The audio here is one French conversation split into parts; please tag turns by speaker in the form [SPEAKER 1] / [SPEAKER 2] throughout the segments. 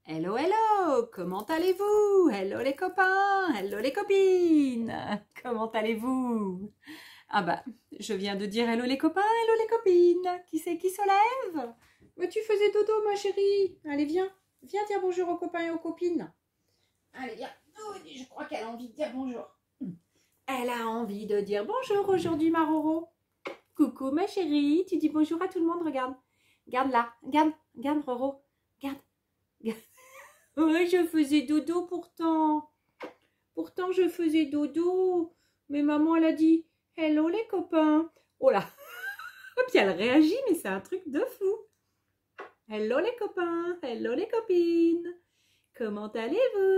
[SPEAKER 1] Hello, hello, comment allez-vous? Hello les copains, hello les copines, comment allez-vous? Ah bah, je viens de dire hello les copains, hello les copines. Qui c'est qui se lève? Mais tu faisais dodo ma chérie. Allez viens, viens dire bonjour aux copains et aux copines. Allez viens, oh, je crois qu'elle a envie de dire bonjour. Elle a envie de dire bonjour aujourd'hui ma Roro. Coucou ma chérie, tu dis bonjour à tout le monde, regarde. Regarde là, regarde Roro, regarde. Oui, je faisais dodo pourtant. Pourtant, je faisais dodo. Mais maman, elle a dit « Hello les copains ». Oh là. Et puis elle réagit, mais c'est un truc de fou. « Hello les copains, hello les copines. Comment allez-vous »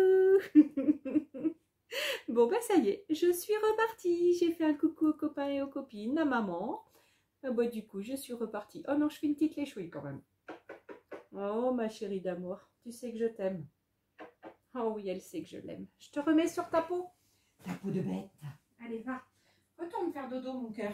[SPEAKER 1] Bon, bah ça y est, je suis repartie. J'ai fait un coucou aux copains et aux copines, à maman. Ah bah du coup, je suis repartie. Oh non, je fais une petite léchouille quand même. Oh ma chérie d'amour, tu sais que je t'aime. Oh oui, elle sait que je l'aime. Je te remets sur ta peau. Ta peau de bête. Allez, va. Retourne faire dodo, mon cœur.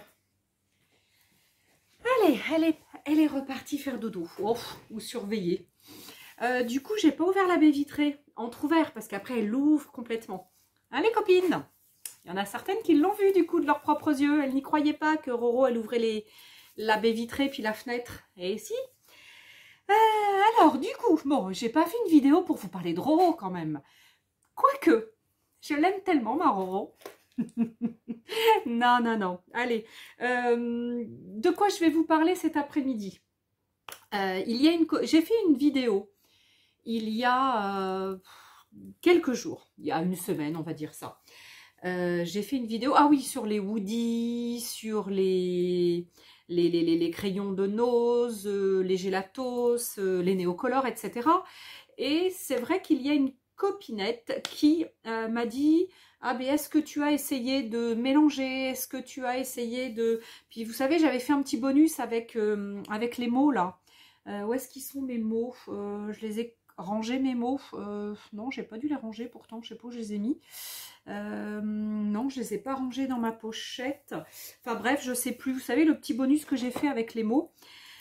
[SPEAKER 1] Allez, elle est repartie faire dodo. Oh, ou surveiller. Du coup, j'ai pas ouvert la baie vitrée. Entrouvert, parce qu'après, elle l'ouvre complètement. Hein, les copines? Il y en a certaines qui l'ont vu, du coup, de leurs propres yeux. Elles n'y croyaient pas que Roro, elle ouvrait la baie vitrée, puis la fenêtre. Et si? Alors, du coup, bon, j'ai pas fait une vidéo pour vous parler de Roro, quand même. Quoique, je l'aime tellement, ma Roro. Non, non, non. Allez, de quoi je vais vous parler cet après-midi? J'ai fait une vidéo il y a quelques jours, il y a une semaine, on va dire ça. J'ai fait une vidéo, ah oui, sur les Woody, sur les crayons de nose, les gélatos, les néocolores, etc. Et c'est vrai qu'il y a une copinette qui m'a dit « Ah, mais est-ce que tu as essayé de mélanger? Est-ce que tu as essayé de… » Puis vous savez, j'avais fait un petit bonus avec les mots là. Où est-ce qu'ils sont mes mots? Je les ai rangés mes mots. Non, j'ai pas dû les ranger pourtant, je sais pas où je les ai mis. Non, je les ai pas rangés dans ma pochette. Enfin bref, je sais plus. Vous savez, le petit bonus que j'ai fait avec les mots.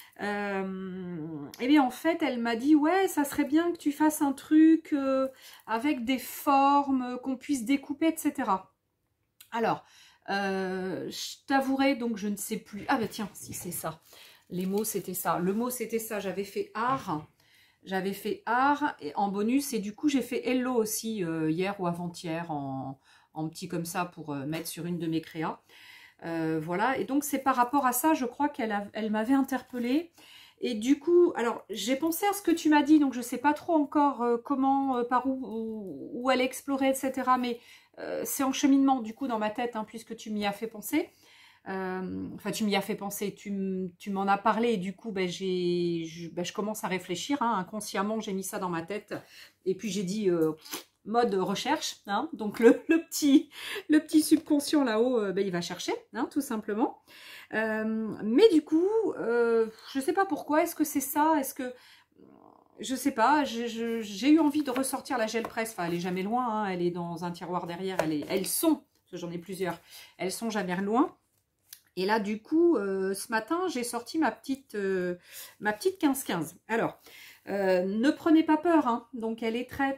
[SPEAKER 1] Et bien en fait elle m'a dit ouais ça serait bien que tu fasses un truc avec des formes qu'on puisse découper etc. Alors je t'avouerai donc je ne sais plus, ah bah tiens si c'est ça, les mots c'était ça, le mot c'était ça, j'avais fait art et en bonus et du coup j'ai fait hello aussi hier ou avant-hier en petit comme ça pour mettre sur une de mes créas. Voilà, et donc c'est par rapport à ça, je crois elle m'avait interpellée. Et du coup, alors j'ai pensé à ce que tu m'as dit, donc je sais pas trop encore comment, par où aller explorer, etc. Mais c'est en cheminement du coup dans ma tête, hein, puisque tu m'y as fait penser. Enfin, tu m'y as fait penser, tu m'en as parlé, et du coup, je commence à réfléchir. Hein, inconsciemment, j'ai mis ça dans ma tête. Et puis j'ai dit mode recherche, hein, donc le petit subconscient là-haut, il va chercher, hein, tout simplement. Mais du coup, je sais pas pourquoi, est-ce que c'est ça, est-ce que, je sais pas, j'ai eu envie de ressortir la gel presse, enfin elle est jamais loin, hein, elle est dans un tiroir derrière, elles sont, parce que j'en ai plusieurs, elles sont jamais loin. Et là, du coup, ce matin, j'ai sorti ma petite 15-15. Alors, ne prenez pas peur, hein. Donc elle est très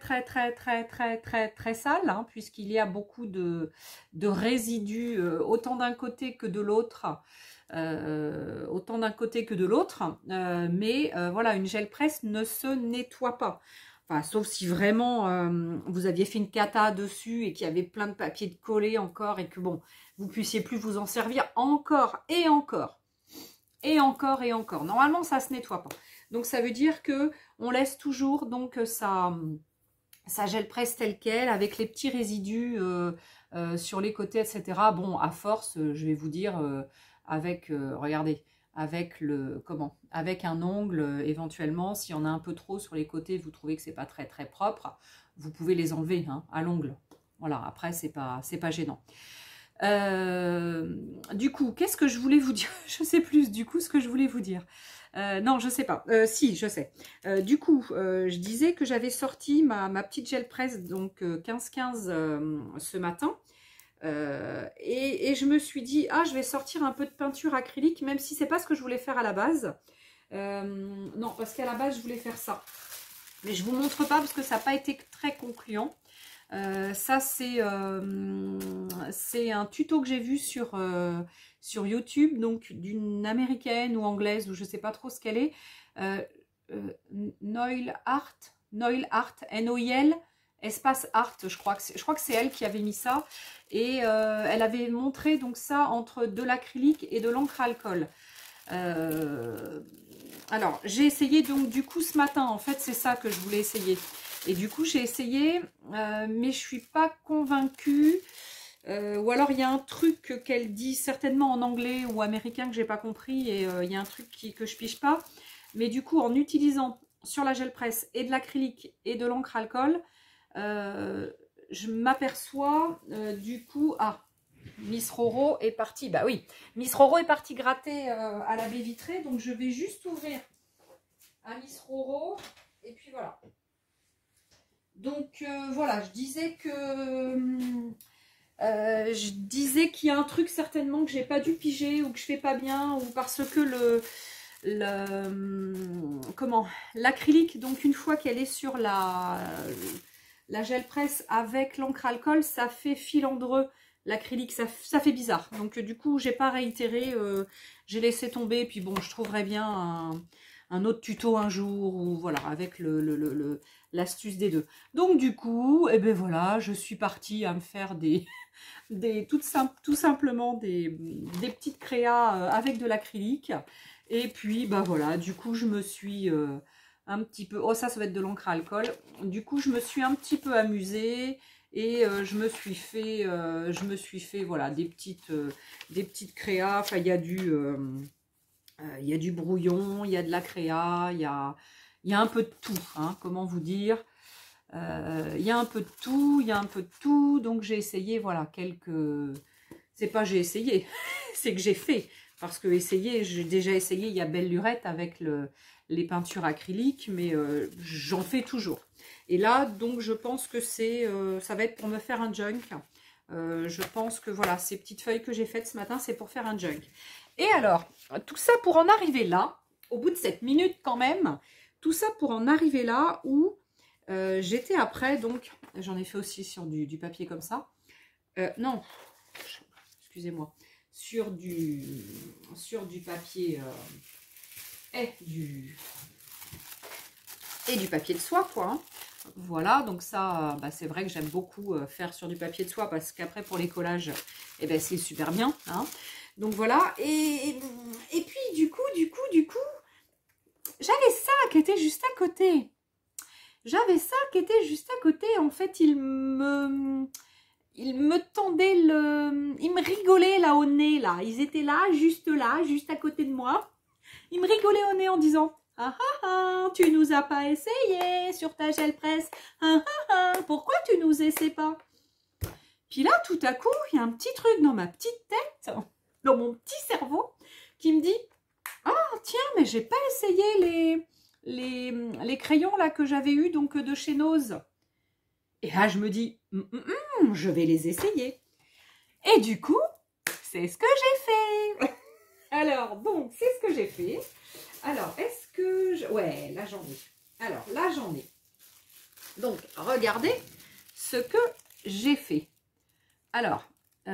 [SPEAKER 1] sale, hein, puisqu'il y a beaucoup de résidus, autant d'un côté que de l'autre. Mais voilà, une gel presse ne se nettoie pas. Enfin, sauf si vraiment vous aviez fait une cata dessus et qu'il y avait plein de papier de collé encore et que bon, vous puissiez plus vous en servir encore et encore. Et encore et encore. Normalement, ça se nettoie pas. Donc, ça veut dire que on laisse toujours donc sa gel presse telle qu'elle, avec les petits résidus sur les côtés, etc. Bon, à force, je vais vous dire, regardez, avec un ongle, éventuellement, s'il y en a un peu trop sur les côtés, vous trouvez que c'est pas très propre, vous pouvez les enlever, hein, à l'ongle. Voilà, après, c'est pas gênant. Du coup, qu'est-ce que je voulais vous dire? Je sais plus du coup ce que je voulais vous dire. Non, je sais pas. Si, je sais. Du coup, je disais que j'avais sorti ma petite gel presse, donc 15-15 ce matin. Et je me suis dit, ah, je vais sortir un peu de peinture acrylique, même si c'est pas ce que je voulais faire à la base. Non, parce qu'à la base, je voulais faire ça. Mais je ne vous montre pas parce que ça n'a pas été très concluant. Ça, c'est un tuto que j'ai vu sur YouTube, donc d'une américaine ou anglaise, ou je ne sais pas trop ce qu'elle est. Noil Art, Noil, espace Art, je crois que c'est elle qui avait mis ça. Et elle avait montré donc ça entre de l'acrylique et de l'encre à alcool. Alors, j'ai essayé donc du coup ce matin, en fait, c'est ça que je voulais essayer. Et du coup, j'ai essayé, mais je suis pas convaincue. Ou alors, il y a un truc qu'elle dit certainement en anglais ou américain que j'ai pas compris. Et il y a un truc que je pige pas. Mais du coup, en utilisant sur la gel presse et de l'acrylique et de l'encre alcool, je m'aperçois du coup... Ah, Miss Roro est partie. Bah oui, Miss Roro est partie gratter à la baie vitrée. Donc, je vais juste ouvrir à Miss Roro. Et puis voilà. Donc voilà, je disais qu'il y a un truc certainement que j'ai pas dû piger ou que je fais pas bien ou parce que l'acrylique, donc une fois qu'elle est sur la gel presse avec l'encre alcool, ça fait filandreux. L'acrylique, ça fait bizarre. Donc du coup, j'ai pas réitéré, j'ai laissé tomber. Puis bon, je trouverai bien un autre tuto un jour ou voilà avec l'astuce des deux. Donc du coup, et ben voilà, je suis partie à me faire tout simplement des petites créas avec de l'acrylique. Et puis bah voilà, du coup je me suis un petit peu, oh ça va être de l'encre à alcool. Du coup je me suis un petit peu amusée. Et je me suis fait voilà des petites créas. Enfin il y a du brouillon, il y a de la créa, il y a un peu de tout, hein, comment vous dire. Il y a un peu de tout, donc j'ai essayé, voilà, c'est pas j'ai essayé, c'est que j'ai fait. Parce que j'ai déjà essayé, il y a belle lurette avec les peintures acryliques, mais j'en fais toujours. Et là, donc, je pense que ça va être pour me faire un junk. Je pense que, voilà, ces petites feuilles que j'ai faites ce matin, c'est pour faire un junk. Et alors, tout ça pour en arriver là, au bout de 7 minutes quand même, tout ça pour en arriver là où j'étais après, donc, j'en ai fait aussi sur du papier comme ça. Non, excusez-moi, sur du papier et du papier de soie, quoi. Hein. Voilà, donc ça, bah, c'est vrai que j'aime beaucoup faire sur du papier de soie parce qu'après pour les collages, eh ben, c'est super bien. Hein. Donc voilà, et puis du coup, j'avais ça qui était juste à côté. En fait, il me tendait il me rigolait là au nez, là. Ils étaient là, juste à côté de moi. Ils me rigolaient au nez en disant... Ah ah ah, tu nous as pas essayé sur ta gel presse. Ah ah ah, pourquoi tu nous essaies pas? Puis là, tout à coup, il y a un petit truc dans ma petite tête, dans mon petit cerveau, qui me dit « Ah, tiens, mais j'ai pas essayé les crayons là que j'avais eu donc de chez Nose. » Et là, je me dis « Je vais les essayer. » Et du coup, c'est ce que j'ai fait. Alors, donc, c'est ce que j'ai fait. Alors, est-ce que... Ouais, là, j'en ai. Alors, là, j'en ai. Donc, regardez ce que j'ai fait. Alors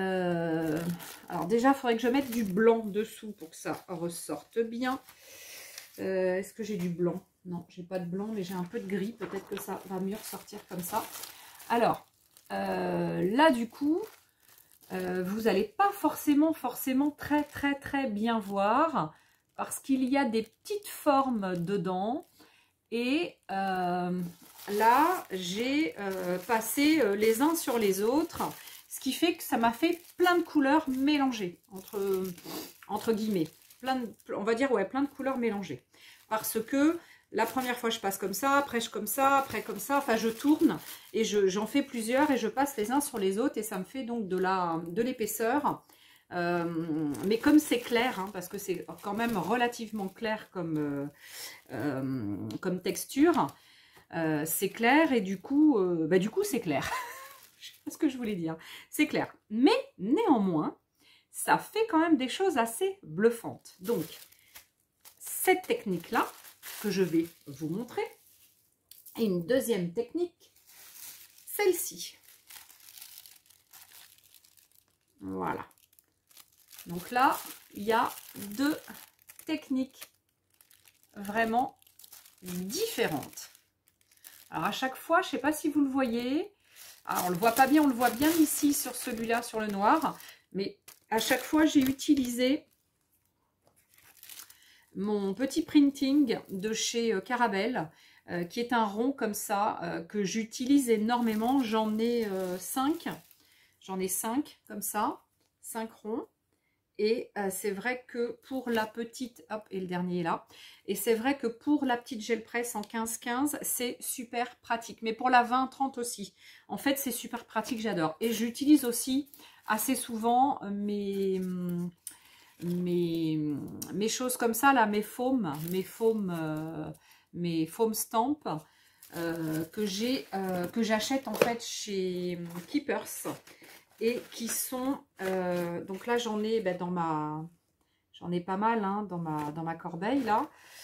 [SPEAKER 1] déjà, il faudrait que je mette du blanc dessous pour que ça ressorte bien. Est-ce que j'ai du blanc? Non, j'ai pas de blanc, mais j'ai un peu de gris. Peut-être que ça va mieux ressortir comme ça. Alors, là, du coup, vous n'allez pas forcément très bien voir parce qu'il y a des petites formes dedans. Et là, j'ai passé les uns sur les autres, ce qui fait que ça m'a fait plein de couleurs mélangées, entre guillemets. On va dire, ouais, plein de couleurs mélangées. Parce que la première fois, je passe comme ça, après comme ça, après comme ça. Enfin, je tourne et j'en fais plusieurs et je passe les uns sur les autres et ça me fait donc de l'épaisseur. Mais comme c'est clair, hein, parce que c'est quand même relativement clair comme texture, c'est clair et du coup c'est clair. Je sais pas ce que je voulais dire. C'est clair. Mais néanmoins, ça fait quand même des choses assez bluffantes. Donc, cette technique-là, que je vais vous montrer, Et une deuxième technique, celle-ci. Voilà. Donc là, il y a deux techniques vraiment différentes. Alors à chaque fois, je ne sais pas si vous le voyez. Alors, on ne le voit pas bien, on le voit bien ici sur celui-là, sur le noir. Mais à chaque fois, j'ai utilisé mon petit printing de chez Caramel, qui est un rond comme ça, que j'utilise énormément. J'en ai 5. J'en ai 5 comme ça, 5 ronds. Et c'est vrai que pour la petite, hop, et le dernier est là. Et c'est vrai que pour la petite gel press en 15-15, c'est super pratique. Mais pour la 20-30 aussi. En fait, c'est super pratique, j'adore. Et j'utilise aussi assez souvent mes choses comme ça, là, mes foams stamp que j'achète en fait chez Keepers. Et qui sont, donc là j'en ai j'en ai pas mal hein, dans ma corbeille là.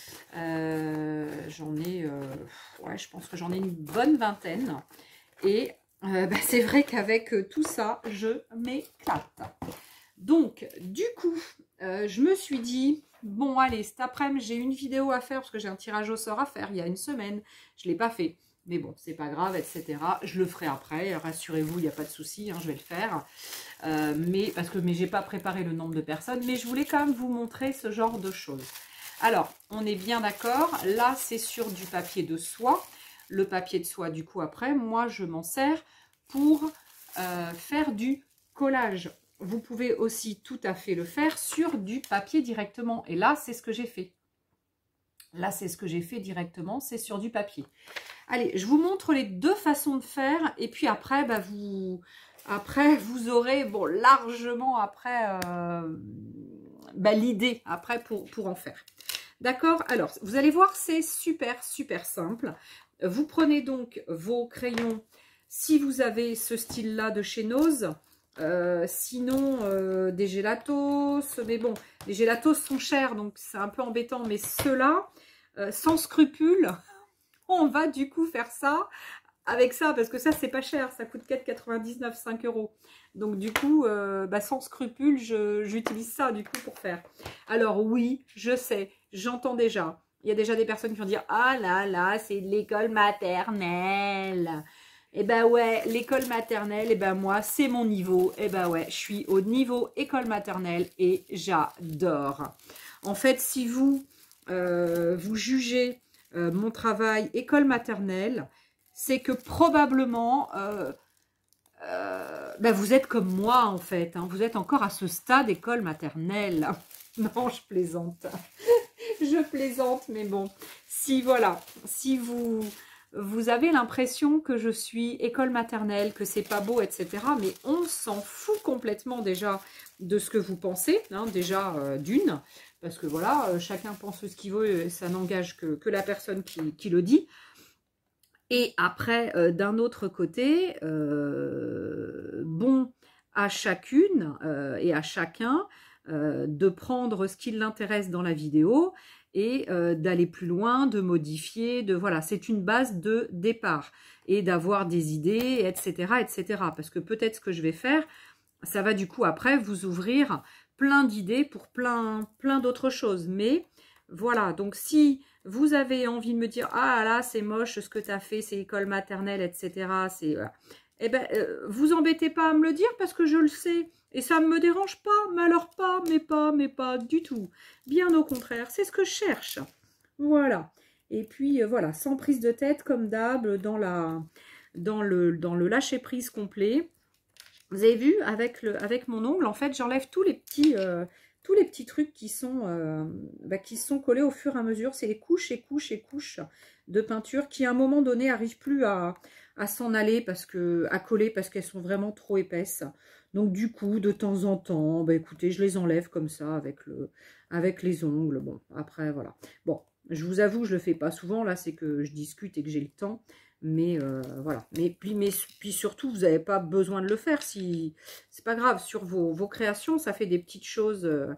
[SPEAKER 1] J'en ai, ouais, je pense que j'en ai une bonne vingtaine. Et c'est vrai qu'avec tout ça, je m'éclate. Donc du coup, je me suis dit, bon allez, cet après-midi j'ai une vidéo à faire parce que j'ai un tirage au sort à faire il y a une semaine. Je ne l'ai pas fait. Mais bon, c'est pas grave, etc. Je le ferai après, rassurez-vous, il n'y a pas de souci, hein, je vais le faire. Mais j'ai pas préparé le nombre de personnes, mais je voulais quand même vous montrer ce genre de choses. Alors, on est bien d'accord, là c'est sur du papier de soie. Le papier de soie, du coup, après, moi je m'en sers pour faire du collage. Vous pouvez aussi tout à fait le faire sur du papier directement. Et là, c'est ce que j'ai fait. Là, c'est ce que j'ai fait directement, c'est sur du papier. Allez, je vous montre les deux façons de faire et puis après, vous aurez largement après l'idée après pour en faire. D'accord? Alors, vous allez voir, c'est super, super simple. Vous prenez donc vos crayons, si vous avez ce style-là de chez Nose, sinon des gélatos, mais bon, les gélatos sont chers, donc c'est un peu embêtant, mais ceux-là, sans scrupule, on va du coup faire ça avec ça, parce que ça c'est pas cher, ça coûte 4,99, 5 €. Donc du coup, sans scrupule, j'utilise ça du coup pour faire. Alors oui, je sais, j'entends déjà. Il y a déjà des personnes qui vont dire « Ah là là, c'est l'école maternelle !» Eh ben ouais, l'école maternelle, eh ben moi, c'est mon niveau. Eh ben ouais, je suis au niveau école maternelle et j'adore. En fait, si vous jugez mon travail école maternelle, c'est que probablement vous êtes comme moi en fait, hein, vous êtes encore à ce stade école maternelle. Non, je plaisante. Je plaisante, mais bon, si voilà, si vous avez l'impression que je suis école maternelle, que c'est pas beau, etc. Mais on s'en fout complètement déjà de ce que vous pensez, hein, déjà d'une, parce que voilà, chacun pense ce qu'il veut, ça n'engage que la personne qui le dit. Et après, d'un autre côté, bon à chacune et à chacun de prendre ce qui l'intéresse dans la vidéo et d'aller plus loin, de modifier, voilà, c'est une base de départ et d'avoir des idées, etc., etc. Parce que peut-être ce que je vais faire, ça va du coup après vous ouvrir plein d'idées pour plein d'autres choses. Mais voilà, donc si vous avez envie de me dire « Ah là, c'est moche ce que tu as fait, c'est école maternelle, etc. » Eh ben, vous embêtez pas à me le dire parce que je le sais. Et ça ne me dérange pas, mais alors mais pas du tout. Bien au contraire, c'est ce que je cherche. Voilà. Et puis voilà, sans prise de tête comme d'hab, dans le lâcher prise complet. Vous avez vu, avec mon ongle, en fait, j'enlève tous les petits trucs qui sont collés au fur et à mesure. C'est les couches et couches et couches de peinture qui, à un moment donné, n'arrivent plus à s'en aller, à coller, parce qu'elles sont vraiment trop épaisses. Donc, du coup, de temps en temps, écoutez, je les enlève comme ça avec les ongles. Bon, après, voilà. Bon, je vous avoue, je le fais pas souvent. Là, c'est que je discute et que j'ai le temps. Mais voilà. Mais puis surtout, vous n'avez pas besoin de le faire. Si c'est pas grave, sur vos créations, ça fait des petites choses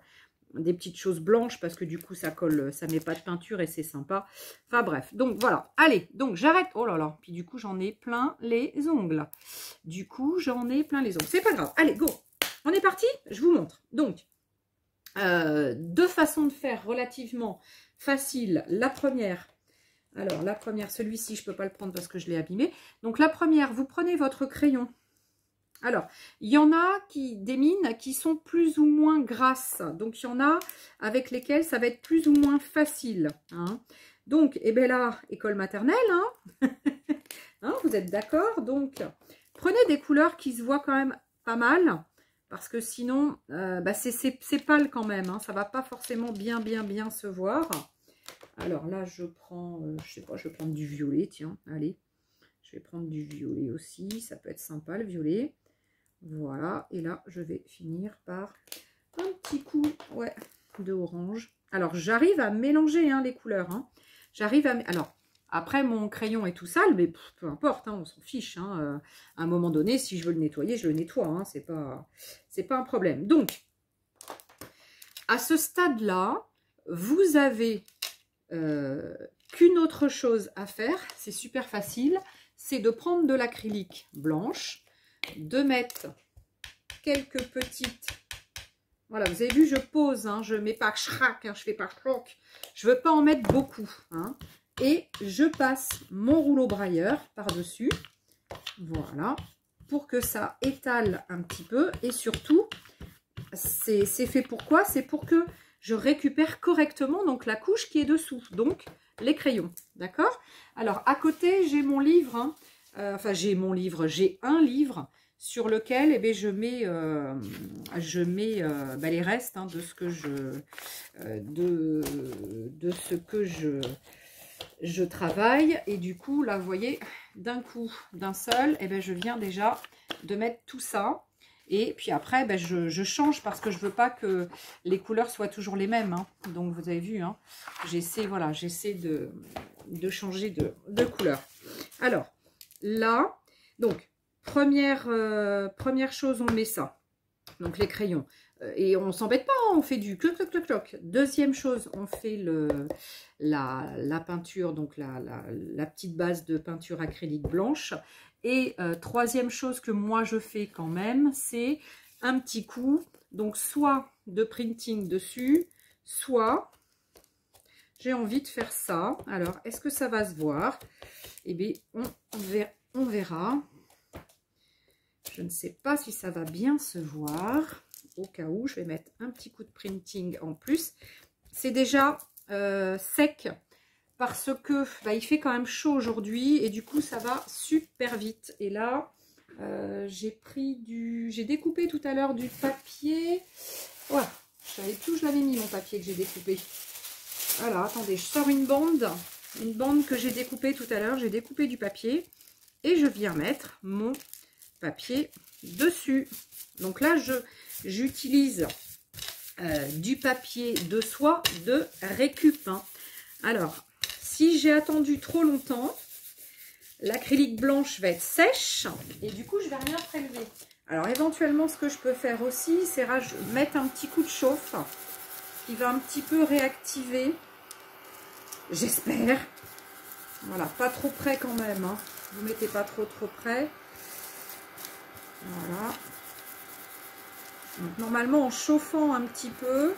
[SPEAKER 1] des petites choses blanches parce que du coup ça colle, ça met pas de peinture et c'est sympa. Enfin bref, donc voilà. Allez, donc j'arrête. Oh là là, puis du coup j'en ai plein les ongles. C'est pas grave. Allez, go. On est parti. Je vous montre. Donc, deux façons de faire relativement faciles. La première, alors la première, celui-ci je peux pas le prendre parce que je l'ai abîmé. Donc la première, vous prenez votre crayon. Alors, il y en a des mines qui sont plus ou moins grasses. Donc, il y en a avec lesquelles ça va être plus ou moins facile. Hein. Donc, eh bien là, école maternelle, hein. Hein, vous êtes d'accord? Donc, prenez des couleurs qui se voient quand même pas mal. Parce que sinon, c'est pâle quand même. Hein, ça va pas forcément bien se voir. Alors là, je prends, je sais pas, je vais prendre du violet, tiens, allez. Je vais prendre du violet aussi. Ça peut être sympa, le violet. Voilà, et là, je vais finir par un petit coup de orange. Alors, j'arrive à mélanger hein, les couleurs. Hein. Alors, après, mon crayon est tout sale, mais peu importe, hein, on s'en fiche. Hein. À un moment donné, si je veux le nettoyer, je le nettoie. Hein, c'est pas un problème. Donc, à ce stade-là, vous avez qu'une autre chose à faire. C'est super facile. C'est de prendre de l'acrylique blanche, de mettre quelques petites, voilà, vous avez vu, je pose, hein, je mets pas chrac, hein, je fais pas chroc, je veux pas en mettre beaucoup, hein, et je passe mon rouleau brailleur par-dessus, voilà, pour que ça étale un petit peu, et surtout, c'est fait pourquoi? C'est pour que je récupère correctement donc la couche qui est dessous, donc les crayons, d'accord? Alors, à côté, j'ai mon livre, hein, j'ai un livre sur lequel eh bien, je mets les restes hein, de ce que je travaille. Et du coup, là, vous voyez, d'un coup, d'un seul, eh bien, je viens déjà de mettre tout ça. Et puis après, ben, je change parce que je ne veux pas que les couleurs soient toujours les mêmes. Hein. Donc, vous avez vu, hein, j'essaie de changer de couleur. Alors, là, donc, première chose, on met ça. Donc, les crayons. Et on ne s'embête pas, hein, on fait du cloc, cloc, cloc, cloc. Deuxième chose, on fait la peinture, donc la petite base de peinture acrylique blanche. Et troisième chose que moi je fais quand même, c'est un petit coup, donc soit de printing dessus, soit j'ai envie de faire ça. Alors, est-ce que ça va se voir? Eh bien, on verra. Je ne sais pas si ça va bien se voir. Au cas où, je vais mettre un petit coup de printing en plus. C'est déjà sec. Parce que il fait quand même chaud aujourd'hui et du coup ça va super vite. Et là j'ai découpé tout à l'heure du papier. Voilà, je savais plus où je l'avais mis mon papier que j'ai découpé. Voilà, attendez, je sors une bande que j'ai découpée tout à l'heure. J'ai découpé du papier et je viens mettre mon papier dessus. Donc là j'utilise du papier de soie de récup. Hein. Alors, si j'ai attendu trop longtemps, l'acrylique blanche va être sèche et du coup, je ne vais rien prélever. Alors, éventuellement, ce que je peux faire aussi, c'est mettre un petit coup de chauffe qui va un petit peu réactiver, j'espère. Voilà, pas trop près quand même. Hein. Vous ne mettez pas trop près. Voilà. Donc, normalement, en chauffant un petit peu,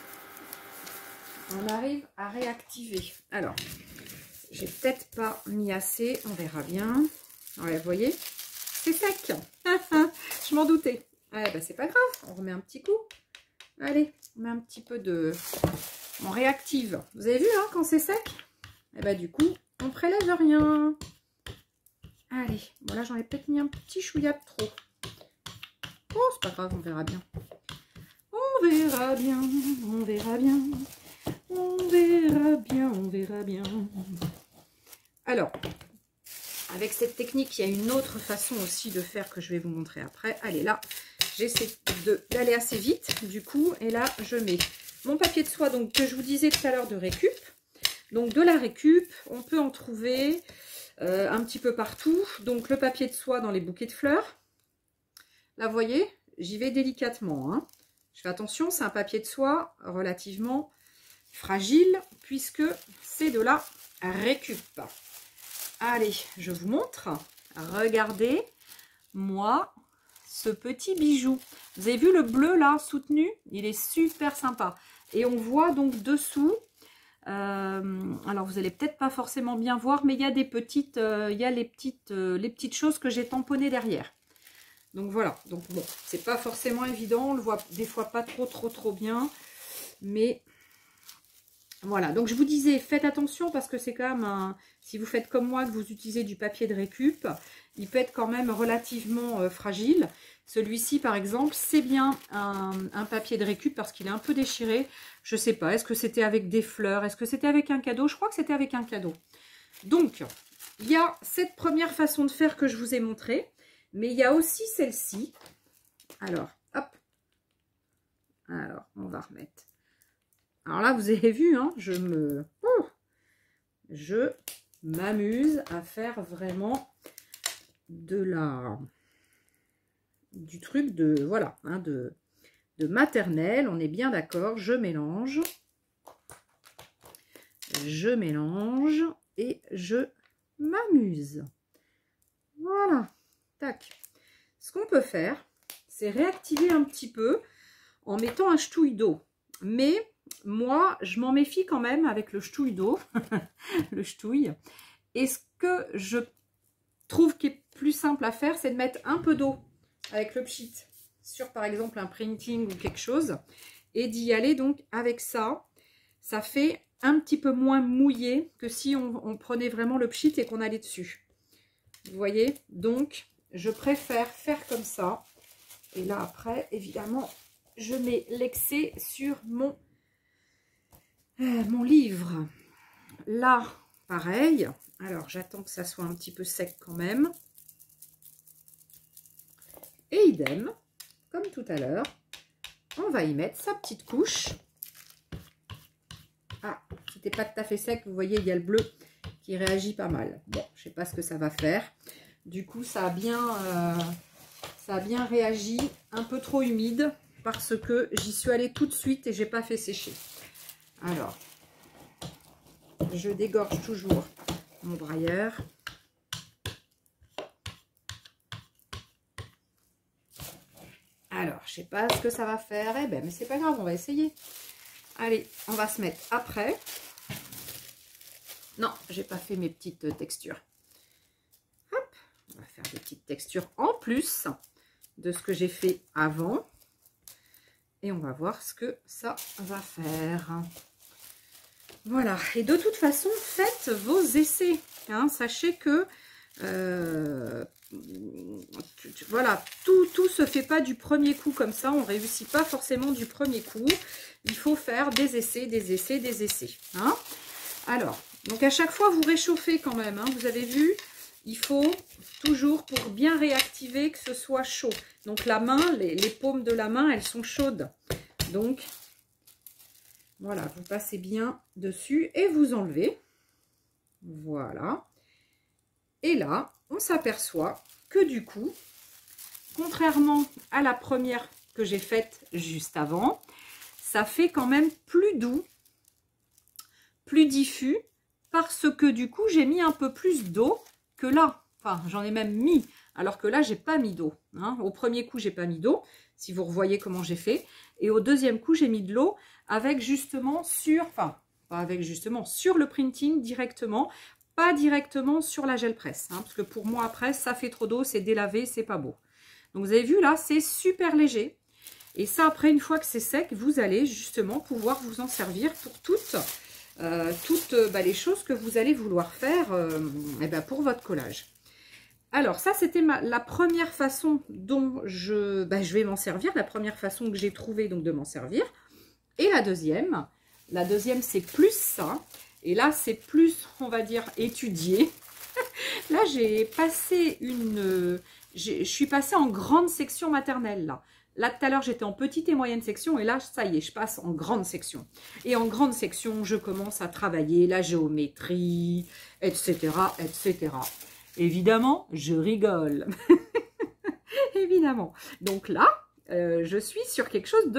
[SPEAKER 1] on arrive à réactiver. Alors, j'ai peut-être pas mis assez, on verra bien. Ouais, vous voyez, c'est sec. Je m'en doutais. Ouais, bah, c'est pas grave, on remet un petit coup. Allez, on met un petit peu de... On réactive. Vous avez vu, hein, quand c'est sec? Et bah du coup, on prélève rien. Allez, voilà, j'en ai peut-être mis un petit chouïa de trop. Oh, c'est pas grave, on verra bien. On verra bien, on verra bien. On verra bien, on verra bien. Alors, avec cette technique, il y a une autre façon aussi de faire que je vais vous montrer après. Allez, là, j'essaie d'aller assez vite, du coup. Et là, je mets mon papier de soie donc, que je vous disais tout à l'heure de récup. Donc, de la récup, on peut en trouver un petit peu partout. Donc, le papier de soie dans les bouquets de fleurs. Là, vous voyez, j'y vais délicatement. Hein. Je fais attention, c'est un papier de soie relativement fragile puisque c'est de la récup. Allez, je vous montre. Regardez, moi, ce petit bijou. Vous avez vu le bleu là, soutenu? Il est super sympa. Et on voit donc dessous, alors vous n'allez peut-être pas forcément bien voir, mais il y a des petites, il y a les petites choses que j'ai tamponnées derrière. Donc voilà, donc bon, c'est pas forcément évident, on le voit des fois pas trop bien, mais voilà. Donc je vous disais, faites attention parce que c'est quand même si vous faites comme moi, que vous utilisez du papier de récup, il peut être quand même relativement fragile. Celui-ci par exemple, c'est bien un papier de récup parce qu'il est un peu déchiré. Je sais pas, est-ce que c'était avec des fleurs, est-ce que c'était avec un cadeau? Je crois que c'était avec un cadeau. Donc, il y a cette première façon de faire que je vous ai montrée. Mais il y a aussi celle-ci. Alors, hop. Alors, on va remettre. Alors là, vous avez vu, hein, je m'amuse à faire vraiment du truc de, voilà, hein, de maternelle. On est bien d'accord. Je mélange et je m'amuse. Voilà. Tac. Ce qu'on peut faire, c'est réactiver un petit peu en mettant un ch'touille d'eau. Mais moi, je m'en méfie quand même avec le ch'touille d'eau. Le ch'touille. Et ce que je trouve qui est plus simple à faire, c'est de mettre un peu d'eau avec le pchit sur par exemple un printing ou quelque chose. Et d'y aller donc avec ça. Ça fait un petit peu moins mouillé que si on prenait vraiment le pchit et qu'on allait dessus. Vous voyez? Donc, je préfère faire comme ça. Et là, après, évidemment, je mets l'excès sur mon livre. Là, pareil. Alors, j'attends que ça soit un petit peu sec quand même. Et idem, comme tout à l'heure, on va y mettre sa petite couche. Ah, c'était pas tout à fait sec. Vous voyez, il y a le bleu qui réagit pas mal. Bon, je sais pas ce que ça va faire. Du coup, ça a bien réagi, un peu trop humide parce que j'y suis allée tout de suite et j'ai pas fait sécher. Alors, je dégorge toujours mon brailleur. Alors, je sais pas ce que ça va faire. Eh ben, mais c'est pas grave, on va essayer. Allez, on va se mettre après. Non, j'ai pas fait mes petites textures. On va faire des petites textures en plus de ce que j'ai fait avant. Et on va voir ce que ça va faire. Voilà. Et de toute façon, faites vos essais. Hein. Sachez que voilà, tout se fait pas du premier coup comme ça. On réussit pas forcément du premier coup. Il faut faire des essais, des essais, des essais. Hein. Alors, donc à chaque fois, vous réchauffez quand même. Hein. Vous avez vu, il faut toujours, pour bien réactiver, que ce soit chaud. Donc la main, les paumes de la main, elles sont chaudes. Donc, voilà, vous passez bien dessus et vous enlevez. Voilà. Et là, on s'aperçoit que du coup, contrairement à la première que j'ai faite juste avant, ça fait quand même plus doux, plus diffus, parce que du coup, j'ai mis un peu plus d'eau que là. Enfin, j'en ai même mis, alors que là, j'ai pas mis d'eau. Hein. Au premier coup, j'ai pas mis d'eau, si vous revoyez comment j'ai fait. Et au deuxième coup, j'ai mis de l'eau avec justement sur, enfin, pas avec justement, sur le printing directement, pas directement sur la gel presse. Hein, parce que pour moi, après, ça fait trop d'eau, c'est délavé, c'est pas beau. Donc, vous avez vu, là, c'est super léger. Et ça, après, une fois que c'est sec, vous allez justement pouvoir vous en servir pour toutes les choses que vous allez vouloir faire pour votre collage. Alors, ça, c'était la première façon dont je vais m'en servir, la première façon que j'ai trouvé donc de m'en servir. Et la deuxième, c'est plus ça. Et là, c'est plus, on va dire, étudié. Là, j'ai passé je suis passée en grande section maternelle, là. Là, tout à l'heure, j'étais en petite et moyenne section. Et là, ça y est, je passe en grande section. Et en grande section, je commence à travailler la géométrie, etc., etc. Évidemment, je rigole. Évidemment. Donc là, je suis sur quelque chose de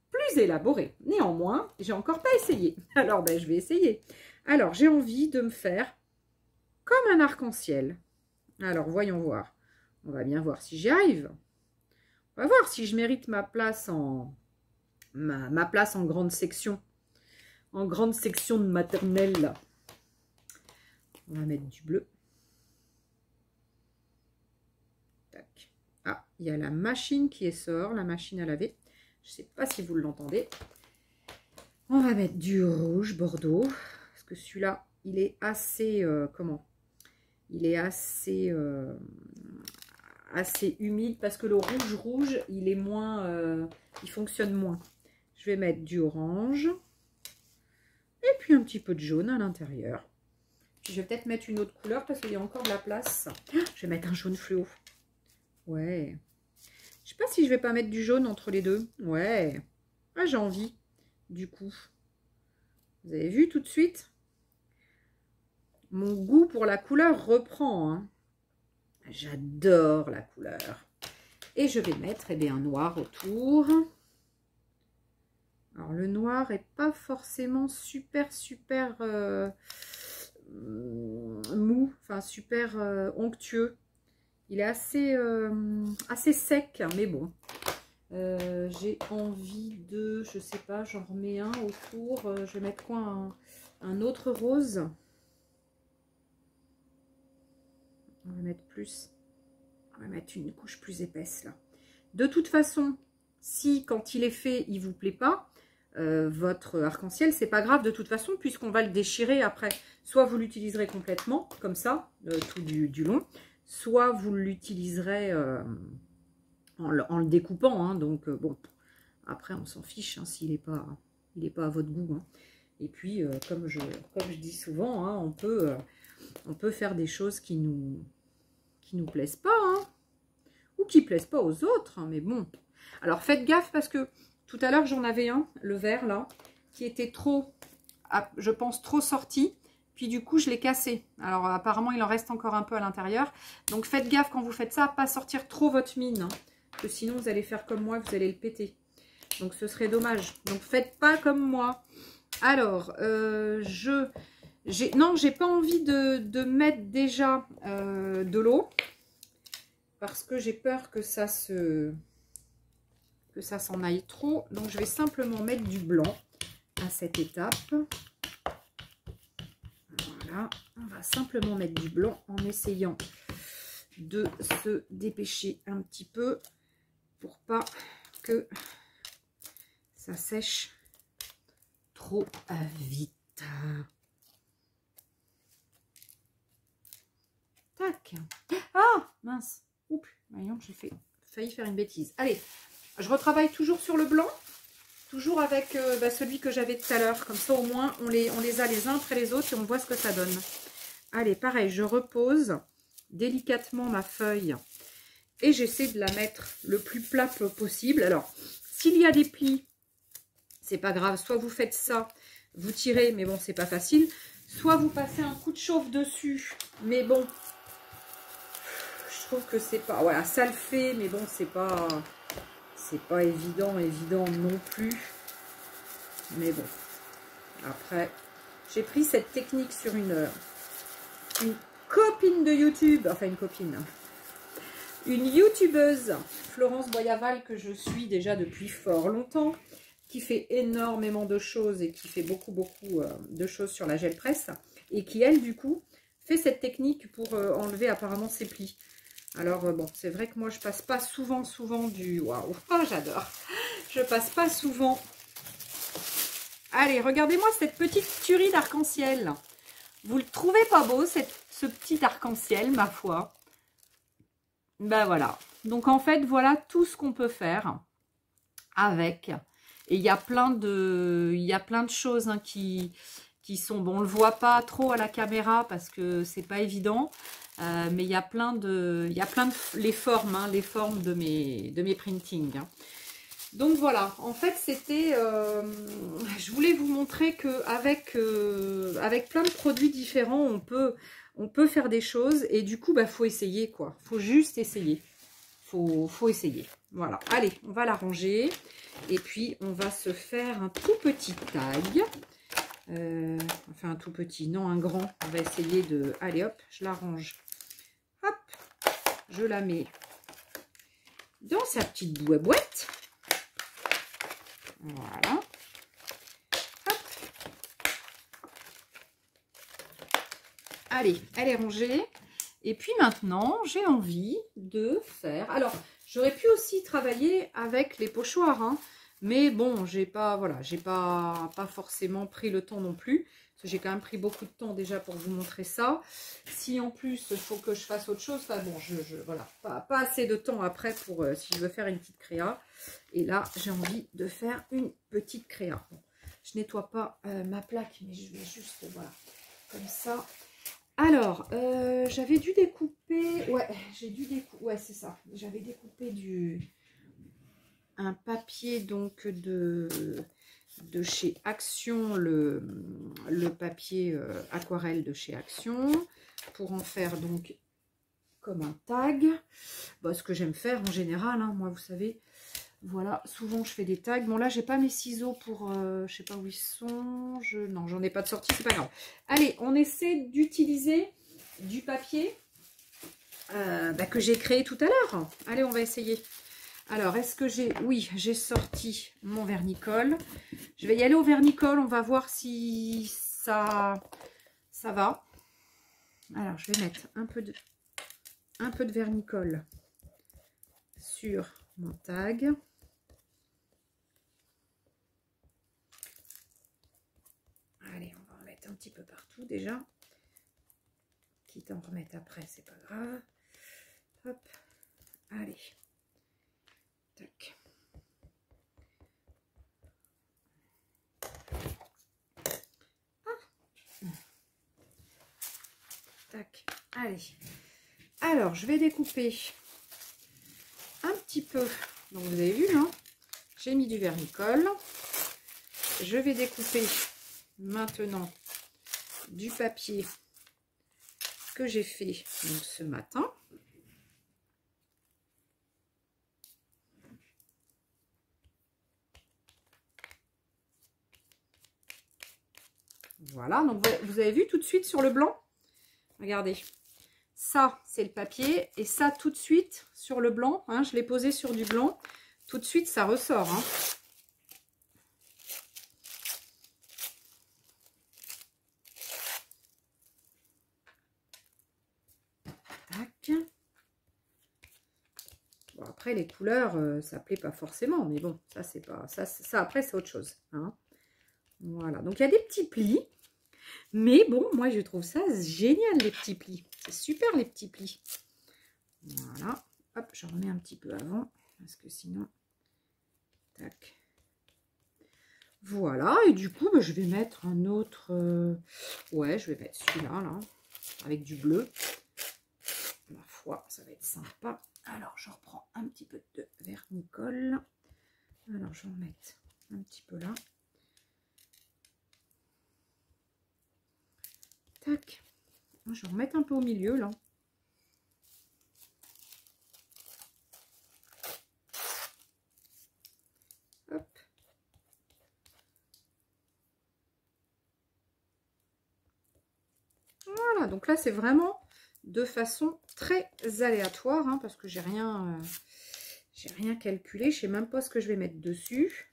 [SPEAKER 1] plus élaboré. Néanmoins, j'ai encore pas essayé. Alors, ben, je vais essayer. Alors, j'ai envie de me faire comme un arc-en-ciel. Alors, voyons voir. On va bien voir si j'y arrive. On va voir si je mérite ma place en place en grande section. En grande section de maternelle. On va mettre du bleu. Tac. Ah, il y a la machine qui sort, la machine à laver. Je ne sais pas si vous l'entendez. On va mettre du rouge Bordeaux. Parce que celui-là, il est assez... comment? Il est assez humide parce que le rouge, il est moins... il fonctionne moins. Je vais mettre du orange. Et puis un petit peu de jaune à l'intérieur. Je vais peut-être mettre une autre couleur parce qu'il y a encore de la place. Je vais mettre un jaune fluo. Ouais. Je sais pas si je vais pas mettre du jaune entre les deux. Ouais. Ah, j'ai envie. Du coup. Vous avez vu tout de suite? Mon goût pour la couleur reprend. Hein. J'adore la couleur. Et je vais mettre un noir autour. Alors le noir est pas forcément super mou, enfin super onctueux. Il est assez sec, mais bon. J'ai envie de, je sais pas, j'en remets un autour. Je vais mettre quoi, un autre rose. On va mettre plus. On va mettre une couche plus épaisse là. De toute façon, si quand il est fait, il vous plaît pas, votre arc-en-ciel, c'est pas grave de toute façon, puisqu'on va le déchirer après. Soit vous l'utiliserez complètement, comme ça, tout du long, soit vous l'utiliserez en le découpant. Hein, donc, bon, après, on s'en fiche hein, s'il n'est pas, à votre goût. Hein. Et puis, comme je dis souvent, hein, on peut faire des choses qui nous plaisent pas, hein, ou qui plaisent pas aux autres, hein, mais bon. Alors, faites gaffe parce que tout à l'heure, j'en avais un, le vert, là, qui était trop, je pense, trop sorti. Puis du coup, je l'ai cassé. Alors, apparemment, il en reste encore un peu à l'intérieur. Donc, faites gaffe quand vous faites ça, à pas sortir trop votre mine. Hein, parce que sinon, vous allez faire comme moi, vous allez le péter. Donc, ce serait dommage. Donc, faites pas comme moi. Alors, non, j'ai pas envie de mettre déjà de l'eau. Parce que j'ai peur que ça s'en aille trop. Donc, je vais simplement mettre du blanc à cette étape. Voilà. On va simplement mettre du blanc en essayant de se dépêcher un petit peu pour pas que ça sèche trop vite. Tac. Ah, mince. Oups, voyons, j'ai failli faire une bêtise. Allez. Je retravaille toujours sur le blanc, toujours avec celui que j'avais tout à l'heure. Comme ça, au moins, on les a les uns après les autres et on voit ce que ça donne. Allez, pareil, je repose délicatement ma feuille et j'essaie de la mettre le plus plat possible. Alors, s'il y a des plis, c'est pas grave. Soit vous faites ça, vous tirez, mais bon, c'est pas facile. Soit vous passez un coup de chauffe dessus, mais bon, je trouve que c'est pas... Voilà, ça le fait, mais bon, c'est pas évident non plus. Mais bon. Après, j'ai pris cette technique sur une copine de YouTube. Enfin, une copine. Une youtubeuse, Florence Boyaval, que je suis déjà depuis fort longtemps, qui fait énormément de choses et qui fait beaucoup de choses sur la gel presse. Et qui, elle, du coup, fait cette technique pour enlever apparemment ses plis. Alors, bon, c'est vrai que moi, je passe pas souvent du... Waouh, oh, j'adore. Je passe pas souvent. Allez, regardez-moi cette petite tuerie d'arc-en-ciel. Vous le trouvez pas beau, ce petit arc-en-ciel, ma foi? Ben voilà. Donc, en fait, voilà tout ce qu'on peut faire avec. Et il y a plein de choses hein, qui sont... Bon, on le voit pas trop à la caméra parce que c'est pas évident. Mais il y a plein de les formes, hein, de mes printings. Hein. Donc voilà, en fait c'était, je voulais vous montrer que avec plein de produits différents, on peut faire des choses et du coup bah faut essayer quoi, faut juste essayer. faut essayer. Voilà, allez, on va la ranger. Et puis, on va se faire un tout petit tag. Enfin, un tout petit, non, un grand. On va essayer de... Allez, hop, je la range. Hop, je la mets dans sa petite boîte. Voilà. Hop. Allez, elle est rangée. Et puis maintenant, j'ai envie de faire... Alors, j'aurais pu aussi travailler avec les pochoirs, hein, mais bon, j'ai pas, voilà, j'ai pas forcément pris le temps non plus. Parce que j'ai quand même pris beaucoup de temps déjà pour vous montrer ça. Si en plus, il faut que je fasse autre chose, enfin bon, voilà, pas assez de temps après pour si je veux faire une petite créa. Et là, j'ai envie de faire une petite créa. Bon, je nettoie pas ma plaque, mais je vais juste, voilà, comme ça. Alors, j'avais dû découper, ouais, ouais, c'est ça, j'avais découpé un papier donc de chez Action, le papier aquarelle de chez Action, pour en faire donc comme un tag. Bon, ce que j'aime faire en général, hein, moi vous savez, voilà, souvent je fais des tags. Bon là j'ai pas mes ciseaux pour, je sais pas où ils sont, non j'en ai pas de sortie, c'est pas grave. Allez, on essaie d'utiliser du papier que j'ai créé tout à l'heure. Allez, on va essayer. Alors, est-ce que j'ai... Oui, j'ai sorti mon vernicole. Je vais y aller au vernicole. On va voir si ça va. Alors, je vais mettre un peu de vernicole sur mon tag. Allez, on va en mettre un petit peu partout déjà. Quitte à en remettre après, c'est pas grave. Hop. Allez. Tac. Tac, allez. Alors, je vais découper un petit peu. Donc, vous avez vu, hein, j'ai mis du vernicole. Je vais découper maintenant du papier que j'ai fait donc, ce matin. Voilà, donc vous avez vu tout de suite sur le blanc. Regardez. Ça, c'est le papier. Et ça, tout de suite, sur le blanc, hein, je l'ai posé sur du blanc. Tout de suite, ça ressort. Hein. Tac. Bon, après, les couleurs, ça plaît pas forcément. Mais bon, ça, c'est pas... Ça, après, c'est autre chose. Hein. Voilà. Donc, il y a des petits plis. Mais bon, moi, je trouve ça génial, les petits plis. C'est super, les petits plis. Voilà. Hop, j'en remets un petit peu avant. Parce que sinon... Tac. Voilà. Et du coup, bah, je vais mettre un autre... Ouais, je vais mettre celui-là, là. Avec du bleu. Ma foi, ça va être sympa. Alors, je reprends un petit peu de vernicole. Alors, je vais en mettre un petit peu là. Tac. Je vais en remettre un peu au milieu, là. Hop. Voilà, donc là, c'est vraiment de façon très aléatoire, hein, parce que j'ai rien calculé. Je sais même pas ce que je vais mettre dessus.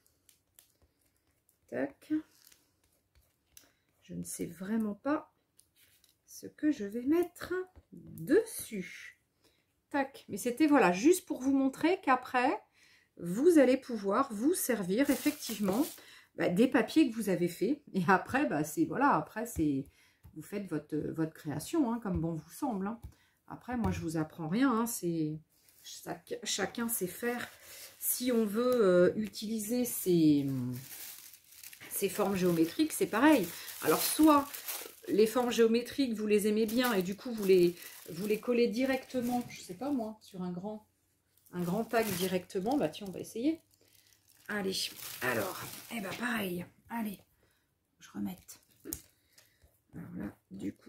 [SPEAKER 1] Tac. Je ne sais vraiment pas ce que je vais mettre dessus. Tac. Mais c'était, voilà, juste pour vous montrer qu'après, vous allez pouvoir vous servir effectivement des papiers que vous avez fait. Et après, c'est voilà, après, c'est vous faites votre création, hein, comme bon vous semble. Hein. Après, moi, je vous apprends rien. Hein, c'est chacun sait faire. Si on veut utiliser ces formes géométriques, c'est pareil. Alors, soit les formes géométriques, vous les aimez bien et du coup, vous les collez directement, je sais pas moi, sur un grand tag directement. Bah tiens, on va essayer. Allez, alors, pareil. Allez, je remette. Alors là, du coup...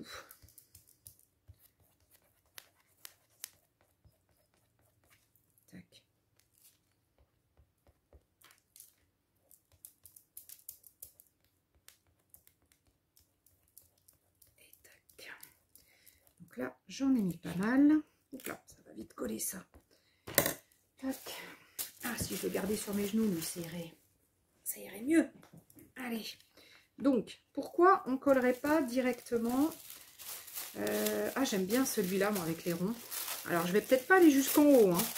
[SPEAKER 1] Donc là, j'en ai mis pas mal. Donc là, ça va vite coller ça. Tac. Ah, si je le gardais sur mes genoux, lui, ça irait mieux. Allez. Donc, pourquoi on ne collerait pas directement ah, j'aime bien celui-là, moi, avec les ronds. Alors, je vais peut-être pas aller jusqu'en haut, hein.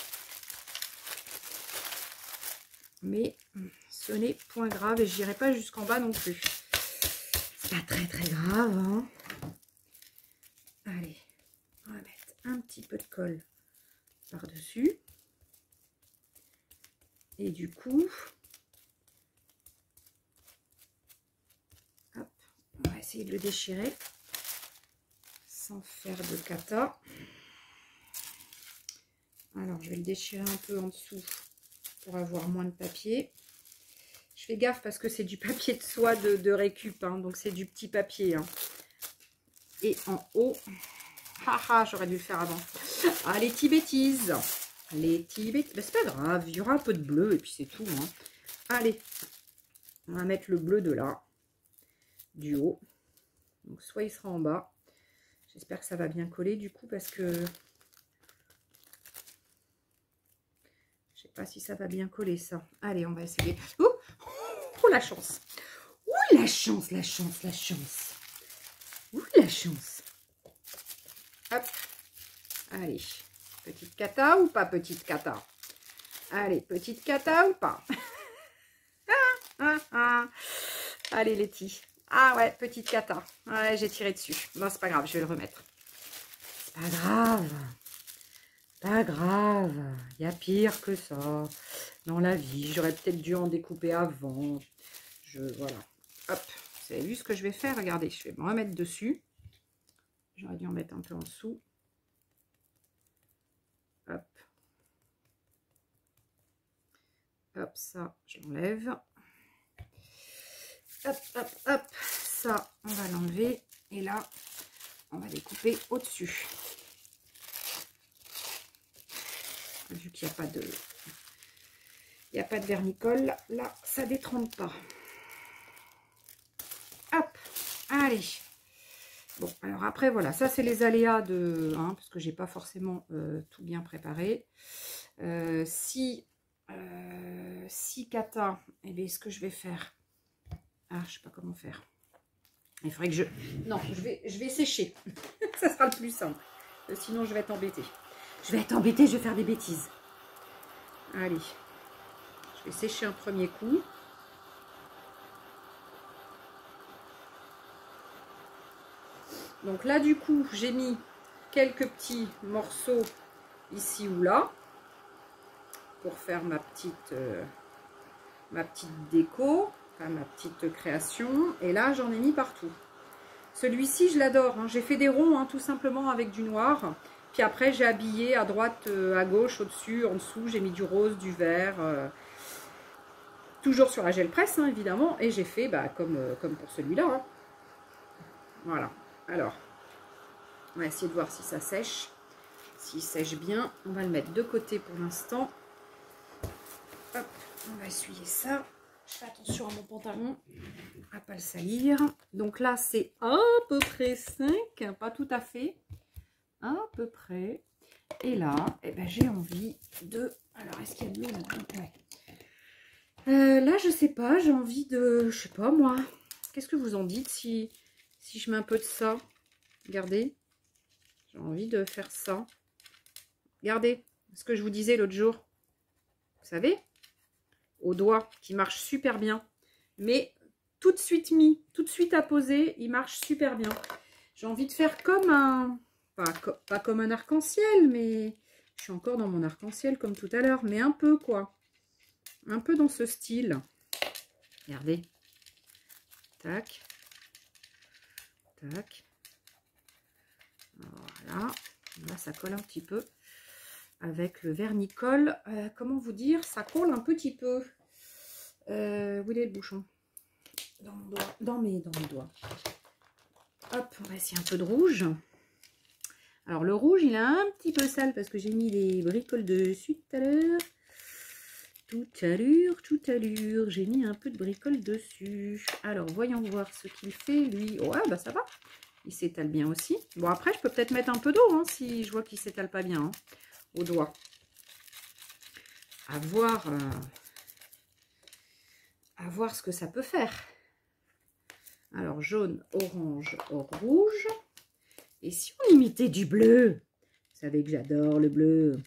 [SPEAKER 1] Mais ce n'est point grave et je n'irai pas jusqu'en bas non plus. C'est pas très très grave, hein. Allez, on va mettre un petit peu de colle par-dessus. Et du coup, hop, on va essayer de le déchirer sans faire de cata. Alors, je vais le déchirer un peu en dessous pour avoir moins de papier. Je fais gaffe parce que c'est du papier de soie de récup, hein, donc c'est du petit papier. Hein. Et en haut, haha, j'aurais dû le faire avant. Ah, les petites bêtises. Les petites bêtises, ben, c'est pas grave, il y aura un peu de bleu et puis c'est tout. Hein. Allez, on va mettre le bleu de là, du haut. Donc soit il sera en bas. J'espère que ça va bien coller du coup parce que je sais pas si ça va bien coller ça. Allez, on va essayer. Oh, oh la chance. Ouh la chance, la chance, la chance. Ouh la chance. Hop. Allez. Petite cata ou pas petite cata? Allez, petite cata ou pas? Allez, Letty. Ah ouais, petite cata. Ouais, j'ai tiré dessus. Non, c'est pas grave, je vais le remettre. C'est pas grave. Pas grave. Il y a pire que ça dans la vie. J'aurais peut-être dû en découper avant. Voilà. Hop. Vous avez vu ce que je vais faire? Regardez, je vais me remettre dessus. J'aurais dû en mettre un peu en dessous. Hop. Hop, ça, je l'enlève. Hop, hop, hop. Ça, on va l'enlever. Et là, on va découper au-dessus. Vu qu'il n'y a pas de... Il n'y a pas de vernicole. Là, ça ne détrempe pas. Hop. Allez. Bon, alors après, voilà. Ça, c'est les aléas de... Hein, parce que j'ai pas forcément tout bien préparé. Si cata, eh bien, ce que je vais faire... Ah, je sais pas comment faire. Il faudrait que je... Non, je vais sécher. Ça sera le plus simple. Sinon, je vais être embêtée. Je vais être embêtée, je vais faire des bêtises. Allez. Je vais sécher un premier coup. Donc là, du coup, j'ai mis quelques petits morceaux ici ou là pour faire ma petite déco. Enfin, ma petite création. Et là, j'en ai mis partout. Celui-ci, je l'adore. Hein. J'ai fait des ronds, hein, tout simplement, avec du noir. Puis après, j'ai habillé à droite, à gauche, au-dessus, en dessous. J'ai mis du rose, du vert. Toujours sur la gel presse, hein, évidemment. Et j'ai fait bah, comme pour celui-là. Hein. Voilà. Alors, on va essayer de voir si ça sèche. S'il sèche bien, on va le mettre de côté pour l'instant. Hop, on va essuyer ça. Je fais attention à mon pantalon, à ne pas le salir. Donc là, c'est à peu près 5, pas tout à fait, à peu près. Et là, eh ben, j'ai envie de... Alors, est-ce qu'il y a de l'eau là-dedans? Ouais. Là, je sais pas, j'ai envie de... Je sais pas, moi. Qu'est-ce que vous en dites si je mets un peu de ça? Regardez, j'ai envie de faire ça. Regardez, ce que je vous disais l'autre jour. Vous savez, au doigt, qui marche super bien. Mais tout de suite mis, tout de suite apposé, il marche super bien. J'ai envie de faire comme un... Pas comme un arc-en-ciel, mais... Je suis encore dans mon arc-en-ciel comme tout à l'heure, mais un peu quoi. Un peu dans ce style. Regardez. Tac. Tac. Voilà. Là, ça colle un petit peu. Avec le vernicole, comment vous dire, ça colle un petit peu. Où est le bouchon? Dans mon doigt, dans mes doigts. Hop, on va essayer un peu de rouge. Alors le rouge, il est un petit peu sale parce que j'ai mis des bricoles dessus tout à l'heure. Tout à l'heure, j'ai mis un peu de bricole dessus. Alors voyons voir ce qu'il fait lui. Ouais, bah ça va. Il s'étale bien aussi. Bon, après, je peux peut-être mettre un peu d'eau, hein, si je vois qu'il s'étale pas bien, hein, au doigt. À voir ce que ça peut faire. Alors, jaune, orange, rouge. Et si on imitait du bleu? Vous savez que j'adore le bleu.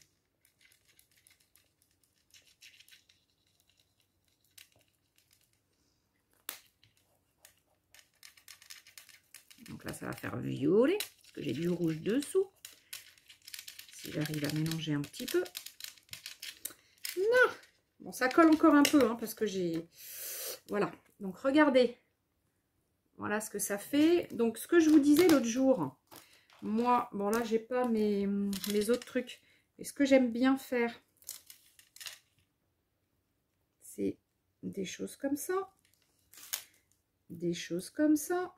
[SPEAKER 1] Donc là, ça va faire violet, parce que j'ai du rouge dessous. Si j'arrive à mélanger un petit peu. Non! Bon, ça colle encore un peu, hein, parce que j'ai... Voilà. Donc, regardez. Voilà ce que ça fait. Donc, ce que je vous disais l'autre jour, moi, bon là, j'ai pas mes autres trucs. Et ce que j'aime bien faire, c'est des choses comme ça. Des choses comme ça.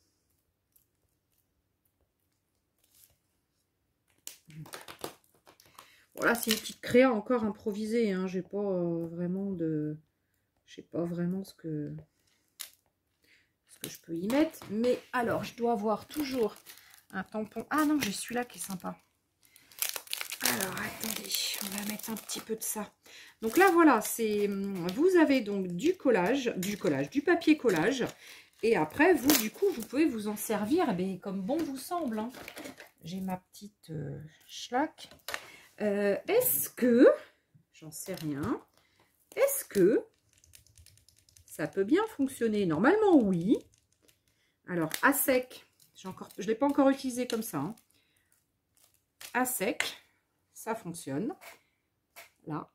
[SPEAKER 1] Voilà, c'est une petite créa encore improvisée. Hein. J'ai pas vraiment de... Je sais pas vraiment ce que je peux y mettre. Mais alors, je dois avoir toujours un tampon. Ah non, j'ai celui-là qui est sympa. Alors, attendez, on va mettre un petit peu de ça. Donc là, voilà, c'est... Vous avez donc du papier collage. Et après, vous, du coup, vous pouvez vous en servir comme bon vous semble. Hein. J'ai ma petite schlack. Est-ce que... J'en sais rien. Est-ce que ça peut bien fonctionner? Normalement, oui. Alors, à sec, je ne l'ai pas encore utilisé comme ça. Hein. À sec, ça fonctionne. Là.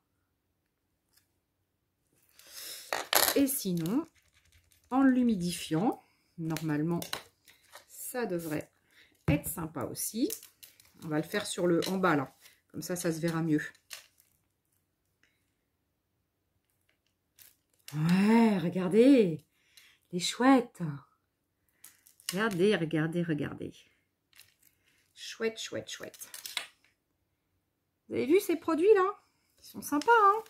[SPEAKER 1] Et sinon, en l'humidifiant, normalement, ça devrait être sympa aussi. On va le faire sur le en bas, là. Comme ça, ça se verra mieux. Ouais, regardez. Les chouettes. Regardez, regardez, regardez. Chouette, chouette, chouette. Vous avez vu ces produits-là? Ils sont sympas, hein?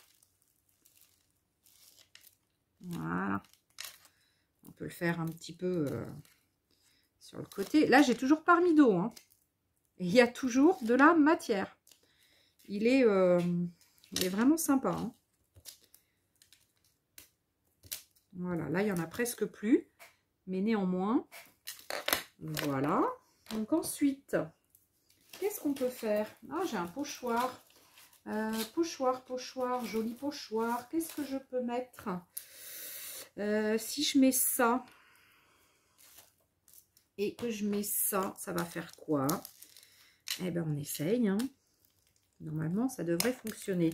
[SPEAKER 1] Voilà. On peut le faire un petit peu sur le côté. Là, j'ai toujours pas remis d'eau. Hein. Et il y a toujours de la matière. Il est vraiment sympa. Hein. Voilà. Là, il n'y en a presque plus. Mais néanmoins, voilà. Donc ensuite, qu'est-ce qu'on peut faire? Ah, j'ai un pochoir. Pochoir, joli pochoir. Qu'est-ce que je peux mettre? Si je mets ça et que je mets ça, ça va faire quoi? Eh bien, on essaye. Hein. Normalement, ça devrait fonctionner.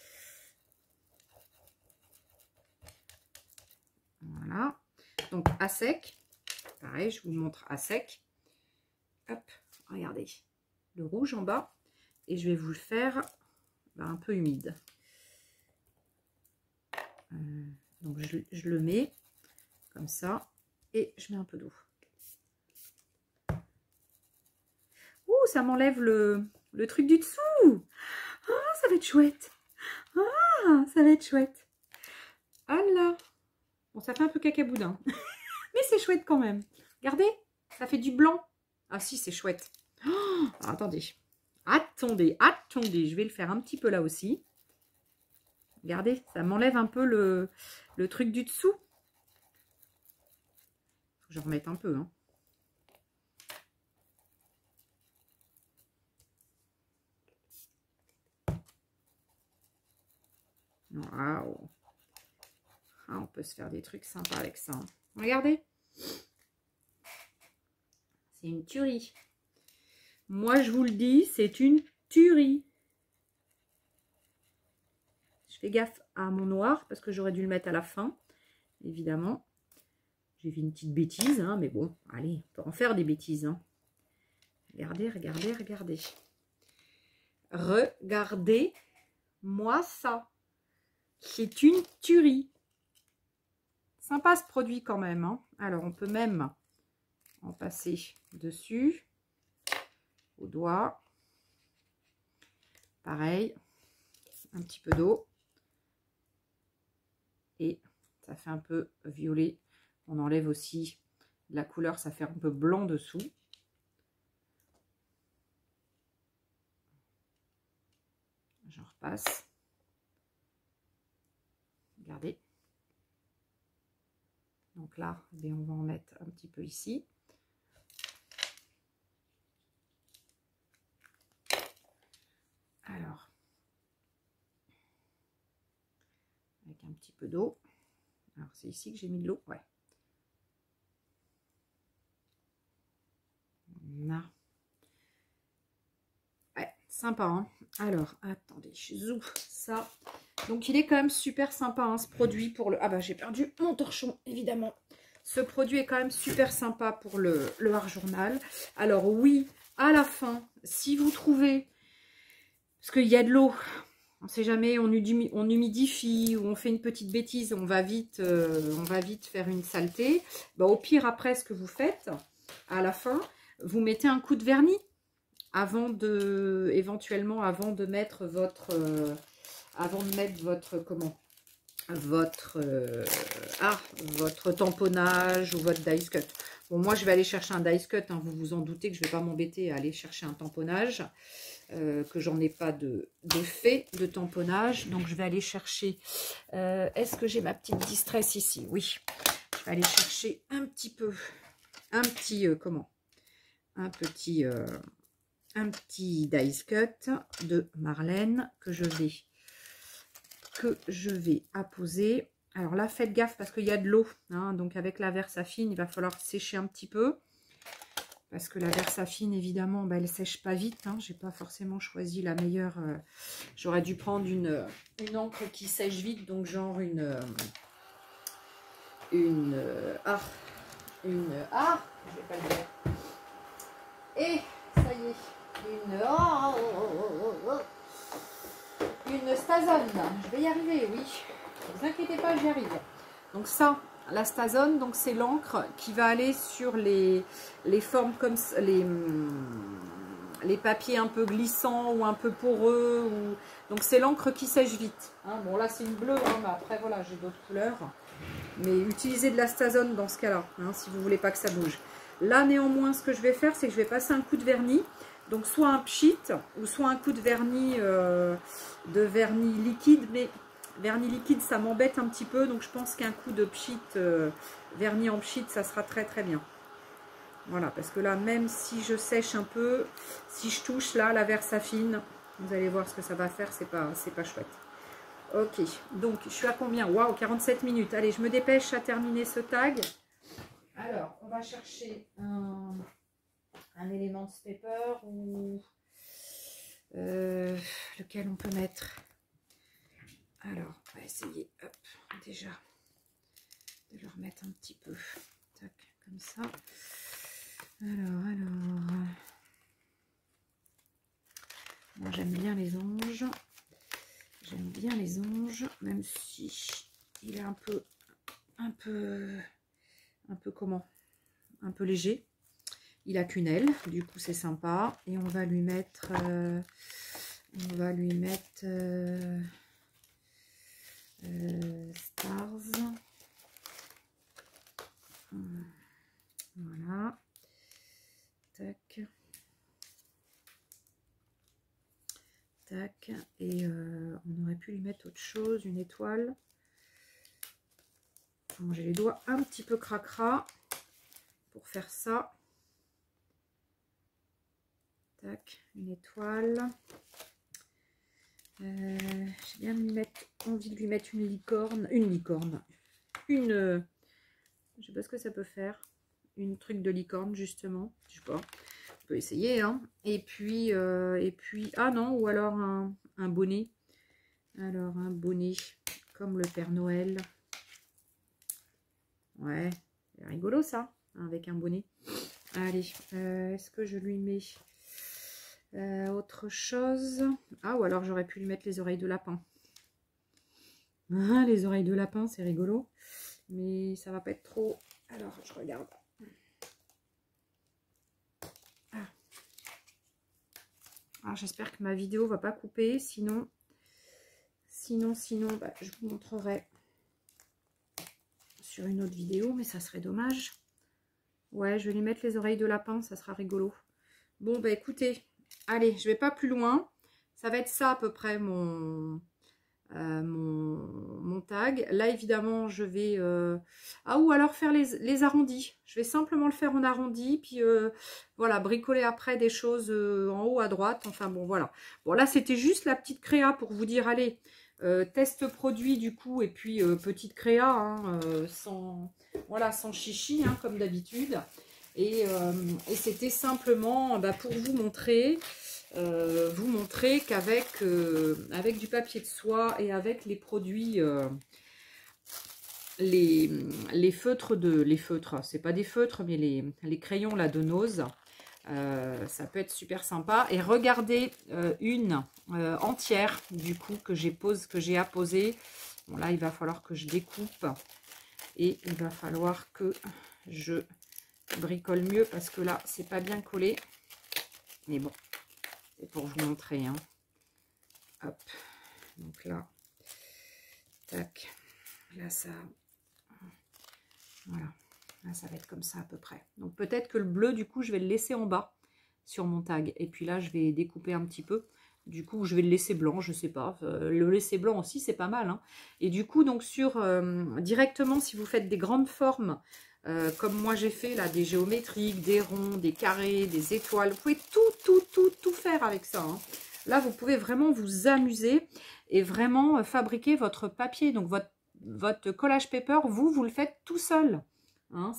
[SPEAKER 1] Voilà. Donc, à sec. Pareil, je vous montre à sec. Hop, regardez. Le rouge en bas. Et je vais vous le faire un peu humide. Donc, je le mets comme ça. Et je mets un peu d'eau. Ouh, ça m'enlève le truc du dessous. Ah, ça va être chouette. Ah, ça va être chouette. Ah là. Bon, ça fait un peu cacaboudin. Mais c'est chouette quand même. Regardez, ça fait du blanc. Ah si, c'est chouette. Oh, attendez. Attendez. Je vais le faire un petit peu là aussi. Regardez, ça m'enlève un peu le truc du dessous. Faut que je remette un peu. Hein. Waouh. Ah, on peut se faire des trucs sympas avec ça. Hein. Regardez. C'est une tuerie. Moi, je vous le dis, c'est une tuerie. Je fais gaffe à mon noir parce que j'aurais dû le mettre à la fin, évidemment. J'ai fait une petite bêtise, hein, mais bon, allez, on peut en faire des bêtises. Hein. Regardez, regardez, regardez. Regardez-moi ça. C'est une tuerie. Sympa ce produit quand même. Hein. Alors, on peut même en passer dessus, au doigt. Pareil, un petit peu d'eau. Et ça fait un peu violet. On enlève aussi la couleur, ça fait un peu blanc dessous. j'en repasse. Regardez. Donc là, eh on va en mettre un petit peu ici. Alors, avec un petit peu d'eau. Alors, c'est ici que j'ai mis de l'eau, ouais. Là. Ouais, sympa, hein. Alors, attendez, je zoome ça. Donc, il est quand même super sympa, hein, ce produit pour le... Ah bah, j'ai perdu mon torchon, évidemment. Ce produit est quand même super sympa pour le Art Journal. Alors, oui, à la fin, si vous trouvez... Parce qu'il y a de l'eau, on ne sait jamais, on humidifie ou on fait une petite bêtise, on va vite faire une saleté. Bah, au pire, après, ce que vous faites, à la fin, vous mettez un coup de vernis éventuellement avant de mettre votre votre tamponnage ou votre dice cut. Bon, moi, je vais aller chercher un dice cut, hein, vous vous en doutez que je ne vais pas m'embêter à aller chercher un tamponnage. Que j'en ai pas de fait de tamponnage, donc je vais aller chercher est-ce que j'ai ma petite distress ici? Oui, je vais aller chercher un petit dice cut de Marlène que je vais apposer. Alors là, faites gaffe parce qu'il y a de l'eau, hein, donc avec la Versafine il va falloir sécher un petit peu. Parce que la Versafine, évidemment, bah, elle ne sèche pas vite. Hein. Je n'ai pas forcément choisi la meilleure. J'aurais dû prendre une encre qui sèche vite. Donc, genre je vais pas le dire. Et ça y est, une Stazone. Je vais y arriver, oui. Ne vous inquiétez pas, j'y arrive. Donc ça, la Stazone, donc c'est l'encre qui va aller sur les formes comme les papiers un peu glissants ou un peu poreux. Donc c'est l'encre qui sèche vite. Hein. Bon là c'est une bleue, hein, mais après voilà, j'ai d'autres couleurs. Mais utilisez de la Stazone dans ce cas-là, hein, si vous voulez pas que ça bouge. Là néanmoins, ce que je vais faire, c'est que je vais passer un coup de vernis. Donc soit un pchit ou soit un coup de vernis liquide, mais vernis liquide ça m'embête un petit peu, donc je pense qu'un coup de pchit, vernis en pchit, ça sera très très bien. Voilà, parce que là même si je sèche un peu, si je touche là la Versafine, vous allez voir ce que ça va faire, c'est pas chouette. Ok, donc je suis à combien? Waouh, 47 minutes. Allez, je me dépêche à terminer ce tag. Alors, on va chercher un élément de paper ou lequel on peut mettre. Alors, on va essayer, hop, déjà, de le remettre un petit peu, tac, comme ça. Alors, moi j'aime bien les anges. J'aime bien les anges, même si il est un peu comment? Un peu léger. Il a qu'une aile, du coup c'est sympa. Et on va lui mettre Stars. Voilà. Tac. Tac. Et on aurait pu lui mettre autre chose, une étoile. Bon, j'ai les doigts un petit peu cracra pour faire ça. Tac, une étoile. J'ai bien envie de lui mettre une licorne. Je sais pas ce que ça peut faire. Une truc de licorne, justement. Je sais pas. On peut essayer, hein. Et puis, ah non, ou alors un bonnet. Alors, un bonnet comme le Père Noël. Ouais, c'est rigolo ça, hein, avec un bonnet. Allez, est-ce que je lui mets autre chose? Ah, ou alors j'aurais pu lui mettre les oreilles de lapin. Ah, les oreilles de lapin, c'est rigolo. Mais ça va pas être trop... Alors, je regarde. Alors, j'espère que ma vidéo va pas couper. Sinon, bah, je vous montrerai sur une autre vidéo. Mais ça serait dommage. Ouais, je vais lui mettre les oreilles de lapin. Ça sera rigolo. Bon, bah écoutez, allez, je vais pas plus loin. Ça va être ça à peu près mon tag. Là, évidemment, je vais... ou alors faire les arrondis. Je vais simplement le faire en arrondi, puis voilà, bricoler après des choses en haut à droite. Enfin, bon, voilà. Bon, là, c'était juste la petite créa pour vous dire, allez, test produit, du coup, et puis petite créa, hein, voilà, sans chichi, hein, comme d'habitude. Et c'était simplement pour vous montrer... qu'avec avec du papier de soie et avec les produits, les feutres c'est pas des feutres, mais les crayons là de Nose, ça peut être super sympa. Et regardez une entière du coup que j'ai apposée. Bon, là, il va falloir que je découpe et il va falloir que je bricole mieux parce que là, c'est pas bien collé. Mais bon. Et pour vous montrer, hein. Hop, donc là, tac, là ça, voilà, là ça va être comme ça à peu près. Donc peut-être que le bleu, du coup, je vais le laisser en bas sur mon tag. Et puis là, je vais découper un petit peu. Du coup, je vais le laisser blanc, je sais pas. Le laisser blanc aussi, c'est pas mal, hein. Et du coup, donc directement, si vous faites des grandes formes, comme moi j'ai fait là, des géométriques, des ronds, des carrés, des étoiles. Vous pouvez tout faire avec ça, hein. Là, vous pouvez vraiment vous amuser et vraiment fabriquer votre papier. Donc, votre collage paper, vous le faites tout seul, hein.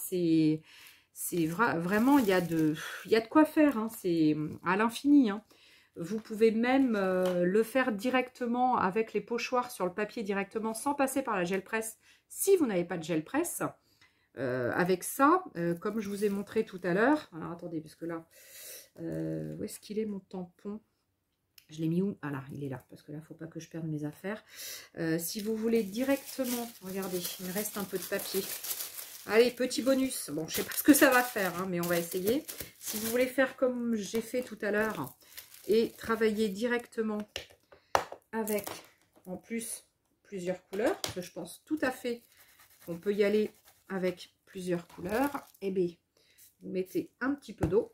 [SPEAKER 1] Vraiment, il y a de quoi faire, hein. C'est à l'infini, hein. Vous pouvez même le faire directement avec les pochoirs sur le papier directement, sans passer par la gel presse, si vous n'avez pas de gel presse. Avec ça, comme je vous ai montré tout à l'heure. Alors attendez, parce que là, où est-ce qu'il est mon tampon? Je l'ai mis où? Ah là, il est là, parce que là, il ne faut pas que je perde mes affaires. Si vous voulez directement, regardez, il me reste un peu de papier. Allez, petit bonus. Bon, je ne sais pas ce que ça va faire, hein, mais on va essayer. Si vous voulez faire comme j'ai fait tout à l'heure et travailler directement avec, en plus, plusieurs couleurs, que je pense tout à fait qu'on peut y aller avec plusieurs couleurs, et bien, vous mettez un petit peu d'eau.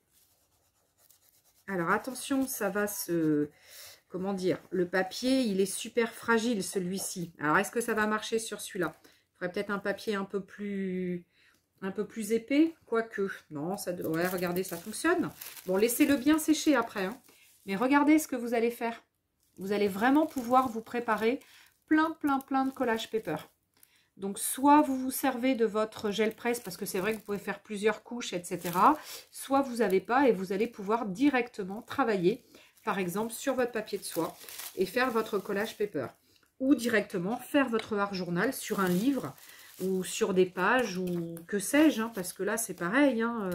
[SPEAKER 1] Alors, attention, ça va se... Comment dire? Le papier, il est super fragile, celui-ci. Alors, est-ce que ça va marcher sur celui-là? Il faudrait peut-être un papier un peu plus épais, quoique. Non, ça ouais, regardez, ça fonctionne. Bon, laissez-le bien sécher après, hein. Mais regardez ce que vous allez faire. Vous allez vraiment pouvoir vous préparer plein de collage paper. Donc, soit vous vous servez de votre gel presse, parce que c'est vrai que vous pouvez faire plusieurs couches, etc. Soit vous n'avez pas et vous allez pouvoir directement travailler, par exemple, sur votre papier de soie et faire votre collage paper. Ou directement faire votre art journal sur un livre ou sur des pages ou que sais-je, hein, parce que là, c'est pareil, hein,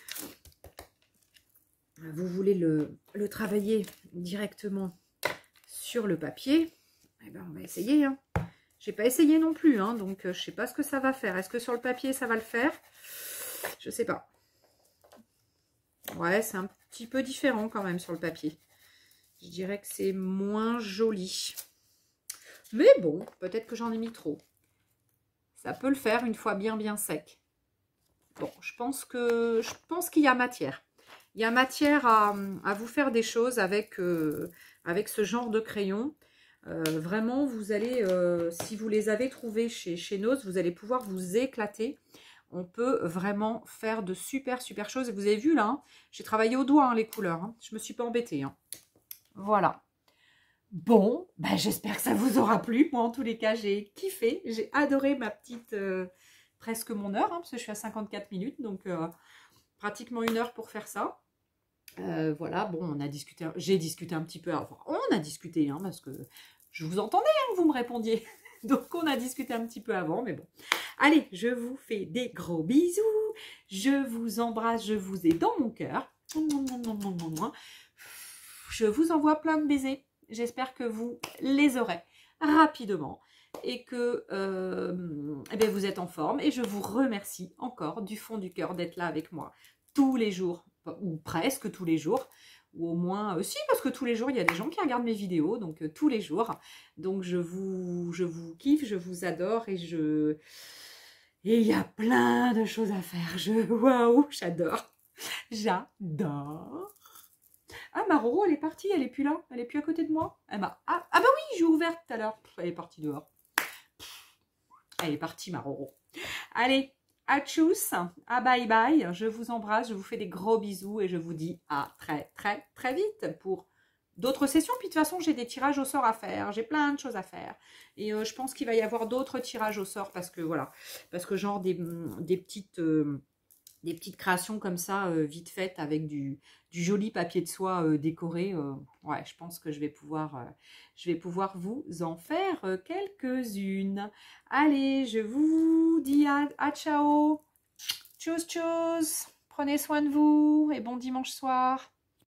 [SPEAKER 1] vous voulez le travailler directement sur le papier, eh ben, on va essayer, hein. J'ai pas essayé non plus, hein, donc je sais pas ce que ça va faire. Est-ce que sur le papier, ça va le faire? Je sais pas. Ouais, c'est un petit peu différent quand même sur le papier. Je dirais que c'est moins joli. Mais bon, peut-être que j'en ai mis trop. Ça peut le faire une fois bien sec. Bon, je pense qu'il y a matière. Il y a matière à vous faire des choses avec ce genre de crayon. Vraiment, vous allez, si vous les avez trouvés chez Nose, vous allez pouvoir vous éclater. On peut vraiment faire de super choses. Et vous avez vu là, hein, j'ai travaillé au doigt, hein, les couleurs, hein. Je ne me suis pas embêtée, hein. Voilà. Bon, ben, j'espère que ça vous aura plu. Moi, en tous les cas, j'ai kiffé. J'ai adoré ma petite, presque mon heure, hein, parce que je suis à 54 minutes. Donc, pratiquement 1 heure pour faire ça. Voilà, bon, on a discuté, j'ai discuté un petit peu avant. On a discuté, hein, parce que je vous entendais, hein, vous me répondiez. Donc, on a discuté un petit peu avant, mais bon. Allez, je vous fais des gros bisous. Je vous embrasse, je vous ai dans mon cœur. Je vous envoie plein de baisers. J'espère que vous les aurez rapidement et que eh bien, vous êtes en forme. Et je vous remercie encore du fond du cœur d'être là avec moi tous les jours, ou presque tous les jours. Ou au moins, si, parce que tous les jours, il y a des gens qui regardent mes vidéos, donc tous les jours. Donc, je vous kiffe, je vous adore et il y a plein de choses à faire. Waouh, j'adore. J'adore. Ah, ma Roro, elle est partie, elle est plus là, elle est plus à côté de moi. Elle m'a... Ah, ah bah oui, j'ai ouvert tout à l'heure. Elle est partie dehors. Elle est partie, ma Roro. Allez, à tchuss, à bye bye. Je vous embrasse, je vous fais des gros bisous et je vous dis à très très très vite pour d'autres sessions. Puis de toute façon, j'ai des tirages au sort à faire. J'ai plein de choses à faire. Et je pense qu'il va y avoir d'autres tirages au sort parce que voilà, parce que genre des petites créations comme ça, vite faites, avec du joli papier de soie décoré. Ouais, je pense que je vais pouvoir vous en faire quelques-unes. Allez, je vous dis à ciao. Tchuss, tchuss. Prenez soin de vous et bon dimanche soir.